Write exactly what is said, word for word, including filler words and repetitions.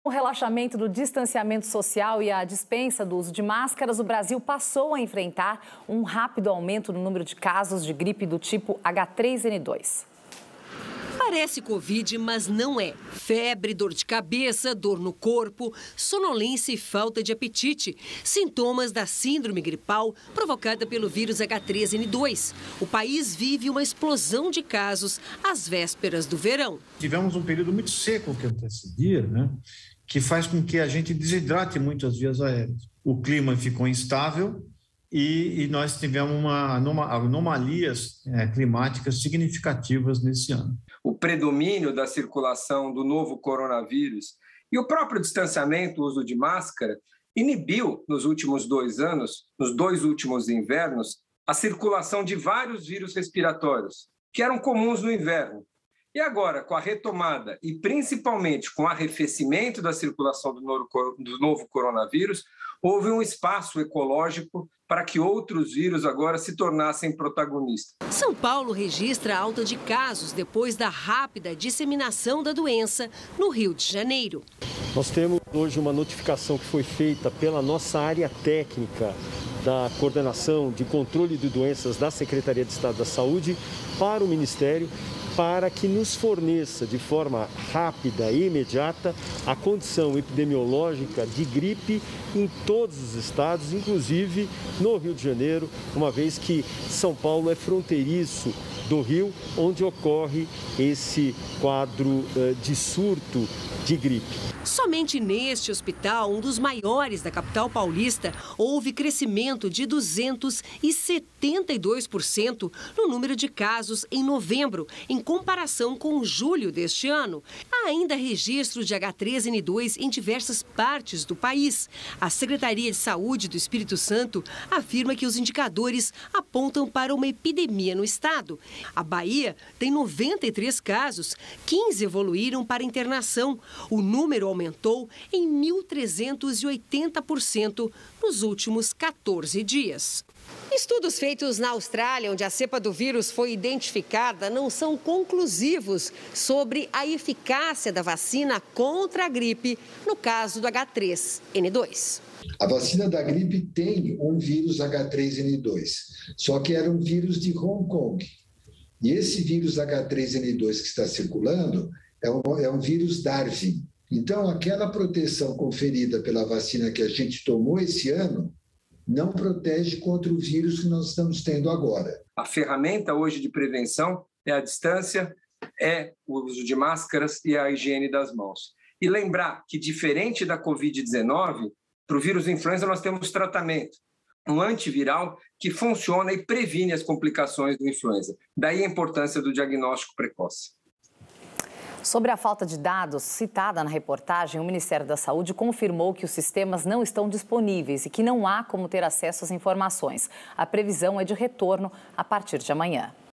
Com o relaxamento do distanciamento social e a dispensa do uso de máscaras, o Brasil passou a enfrentar um rápido aumento no número de casos de gripe do tipo H três N dois. Parece Covid, mas não é. Febre, dor de cabeça, dor no corpo, sonolência e falta de apetite. Sintomas da síndrome gripal provocada pelo vírus H três N dois. O país vive uma explosão de casos às vésperas do verão. Tivemos um período muito seco que antecedia, né? Que faz com que a gente desidrate muito as vias aéreas. O clima ficou instável e, e nós tivemos uma anoma, anomalias é, climáticas significativas nesse ano. O predomínio da circulação do novo coronavírus e o próprio distanciamento, o uso de máscara, inibiu nos últimos dois anos, nos dois últimos invernos, a circulação de vários vírus respiratórios, que eram comuns no inverno. E agora, com a retomada e principalmente com o arrefecimento da circulação do novo coronavírus, houve um espaço ecológico para que outros vírus agora se tornassem protagonistas. São Paulo registra alta de casos depois da rápida disseminação da doença no Rio de Janeiro. Nós temos hoje uma notificação que foi feita pela nossa área técnica da Coordenação de Controle de Doenças da Secretaria de Estado da Saúde para o Ministério, para que nos forneça de forma rápida e imediata a condição epidemiológica de gripe em todos os estados, inclusive no Rio de Janeiro, uma vez que São Paulo é fronteiriço do Rio, onde ocorre esse quadro de surto de gripe. Somente neste hospital, um dos maiores da capital paulista, houve crescimento de duzentos e setenta e dois por cento no número de casos em novembro, em comparação com julho deste ano. Há ainda registro de H três N dois em diversas partes do país. A Secretaria de Saúde do Espírito Santo afirma que os indicadores apontam para uma epidemia no estado. A Bahia tem noventa e três casos, quinze evoluíram para internação. O número aumentou em mil trezentos e oitenta por cento nos últimos quatorze dias. Estudos feitos na Austrália, onde a cepa do vírus foi identificada, não são conclusivos sobre a eficácia da vacina contra a gripe no caso do H três N dois. A vacina da gripe tem um vírus H três N dois, só que era um vírus de Hong Kong. E esse vírus H três N dois que está circulando é um, é um vírus Darwin. Então, aquela proteção conferida pela vacina que a gente tomou esse ano não protege contra o vírus que nós estamos tendo agora. A ferramenta hoje de prevenção é a distância, é o uso de máscaras e a higiene das mãos. E lembrar que, diferente da covid dezenove, para o vírus influenza nós temos tratamento, um antiviral que funciona e previne as complicações do influenza. Daí a importância do diagnóstico precoce. Sobre a falta de dados citada na reportagem, o Ministério da Saúde confirmou que os sistemas não estão disponíveis e que não há como ter acesso às informações. A previsão é de retorno a partir de amanhã.